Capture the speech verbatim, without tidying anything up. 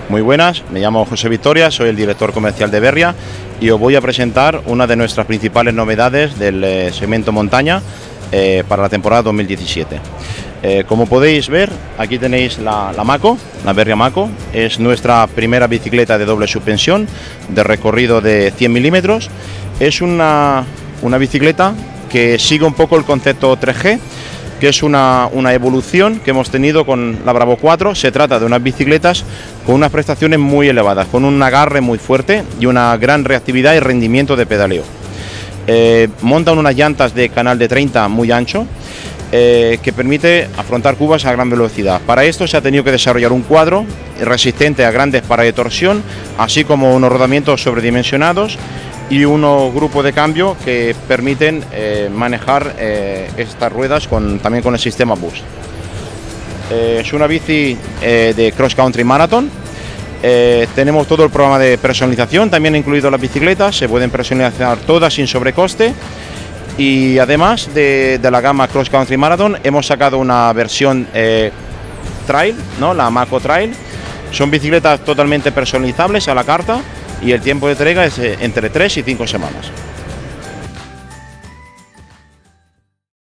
Muy buenas, me llamo José Victoria, soy el director comercial de Berria y os voy a presentar una de nuestras principales novedades del eh, segmento montaña eh, para la temporada dos mil diecisiete. Eh, como podéis ver, aquí tenéis la, la Mako, la Berria Mako. Es nuestra primera bicicleta de doble suspensión de recorrido de cien milímetros. Es una, una bicicleta que sigue un poco el concepto tres G, que es una, una evolución que hemos tenido con la Bravo cuatro. Se trata de unas bicicletas con unas prestaciones muy elevadas, con un agarre muy fuerte y una gran reactividad y rendimiento de pedaleo. Eh, montan unas llantas de canal de treinta muy ancho, eh, que permite afrontar curvas a gran velocidad. Para esto se ha tenido que desarrollar un cuadro resistente a grandes paras de torsión, así como unos rodamientos sobredimensionados y unos grupos de cambio que permiten eh, manejar eh, estas ruedas con, también con el sistema Boost. Eh, es una bici eh, de Cross Country Marathon. Eh, tenemos todo el programa de personalización, también incluido las bicicletas, se pueden personalizar todas sin sobrecoste. Y además de, de la gama Cross Country Marathon, hemos sacado una versión eh, Trail, ¿no? La Mako Trail. Son bicicletas totalmente personalizables a la carta, y el tiempo de entrega es entre tres y cinco semanas.